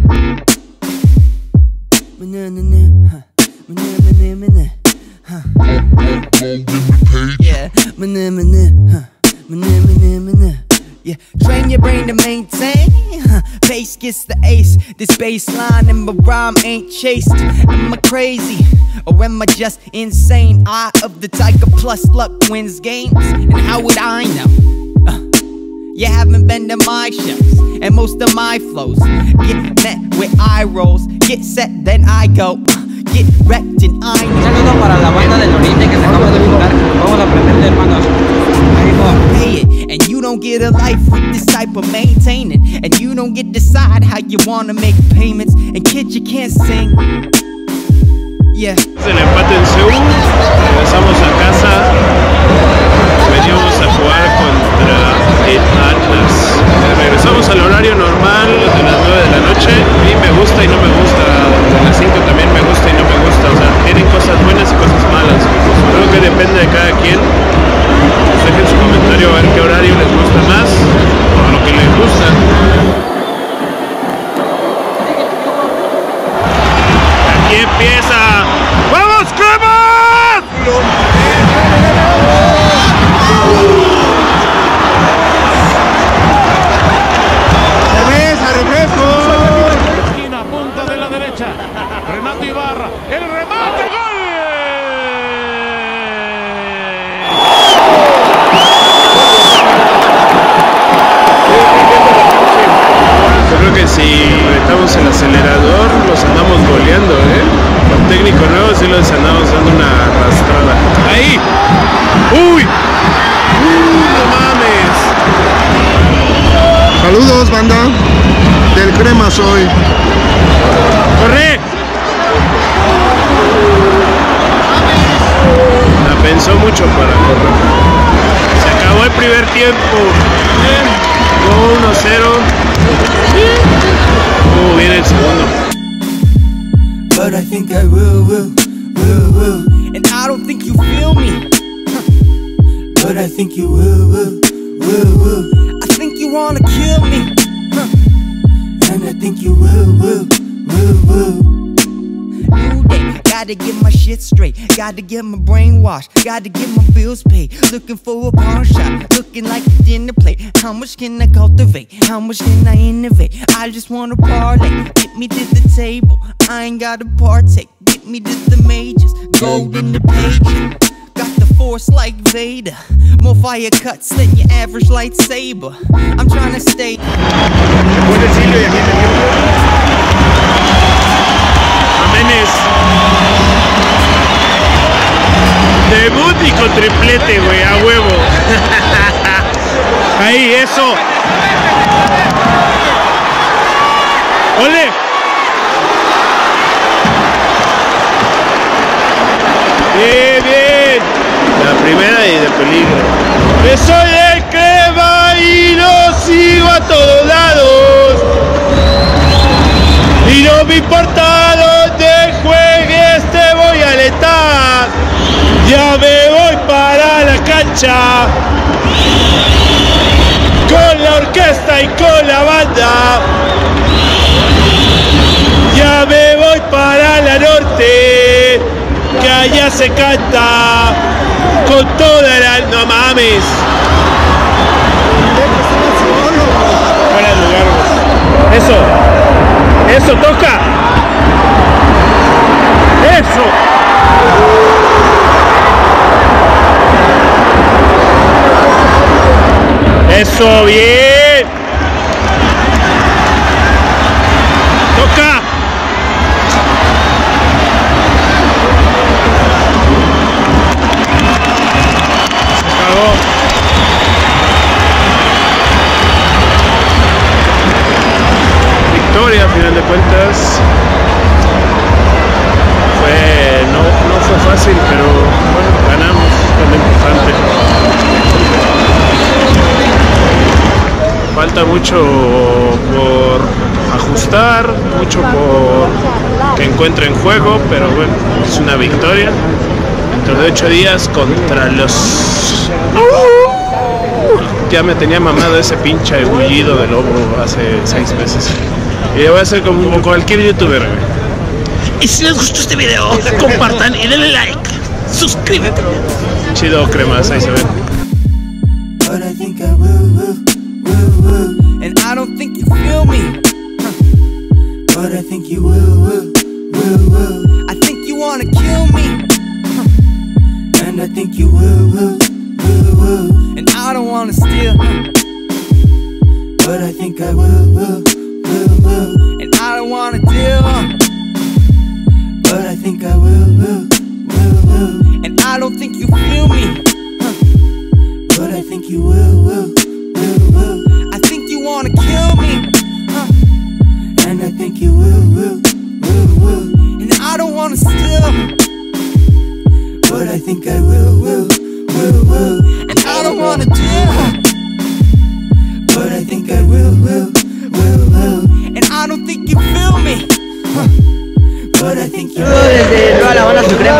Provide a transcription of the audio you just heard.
Yeah, train your brain to maintain. Pace gets the ace. This baseline and my rhyme ain't chased. Am I crazy or am I just insane? Eye of the tiger plus luck wins games. And how would I know? You haven't been to my shows, and most of my flows get met with eye rolls. Get set, then I go. Get wrecked and I know. Un saludo para la banda del Oriente que se acaba de juntar. Vamos a aprenderle, hermanos. Ahí va. Pay it, and you don't get a life with this type of maintaining. And you don't get to decide how you wanna make payments. And kid, you can't sing. Yeah. El empate en Seúl, regresamos a casa, veníamos a jugar contra el Atlas. Regresamos al horario normal de las 9 de la noche y me gusta y no me gusta, de las 5 también me gusta y no me gusta, o sea, tienen cosas buenas y cosas malas. Creo que depende de cada quien. Pues dejen su comentario a ver qué horario les gusta más o lo que les gusta. Aquí empieza. ¡Vamos, Cremas! ¡Regresa, refresco! Esquina, punta de la derecha. Renato Ibarra. El remate, gol. Yo creo que si estamos el acelerador, los andamos goleando, Con técnico nuevo sí los andamos dando una arrastrada. ¡Ahí! ¡Uy! ¡No mames! Saludos, banda. Del Crema soy. ¡Corre! La pensó mucho para correr. Se acabó el primer tiempo. Bien. 1-0. Viene el segundo. But I think I will. And I don't think you feel me. But I think you will. I think you wanna kill me. And I think you will. New day, gotta get my shit straight. Gotta get my brain washed. Gotta get my bills paid. Looking for a pawn shop. Looking like a dinner plate. How much can I cultivate? How much can I innovate? I just wanna parlay. Get me to the table. I ain't gotta partake. Get me to the majors. Gold in the pages. Got the force like Vader. More fire cuts than your average lightsaber. I'm trying to stay. Jiménez. Debut y con triplete, güey, a huevo. Ahí, eso. ¡Ole! Bien, bien. La primera y de peligro. Soy el Crema y lo sigo a todos lados. Y no me importa dónde juegues, te voy a alentar. Ya me voy para la cancha. Con la orquesta y con la banda. Ya me voy para la norte. Que allá se canta con toda la... ¡No mames! Fuera de lugar. Eso, toca. Eso. Eso, bien. Toca. Victoria, a final de cuentas. No fue fácil, pero bueno, ganamos, es lo importante. Falta mucho por ajustar, mucho por que encuentren juego, pero bueno, es una victoria. Dentro de 8 días contra los... Ya me tenía mamado ese pinche bullido de lobo hace 6 meses. Y yo voy a hacer como cualquier youtuber, güey. Y si les gustó este video, compartan y denle like. Suscríbete. Chido, cremas, ahí se ven. But I think I will. And I don't think you feel me. But I think you will. I think you wanna kill me. And I think you will. And I don't wanna steal. But I think I will. And I don't wanna deal. But I think I will. And I don't think you feel me. But I think you will. I think you wanna kill me. And I think you will. And I don't wanna steal. But I think I will. And I don't wanna do. But I think I will. And I don't think you feel me. But I think you Desde toda La Habana, su crema.